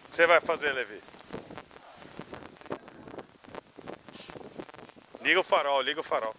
O que você vai fazer, Levi? Liga o farol, liga o farol.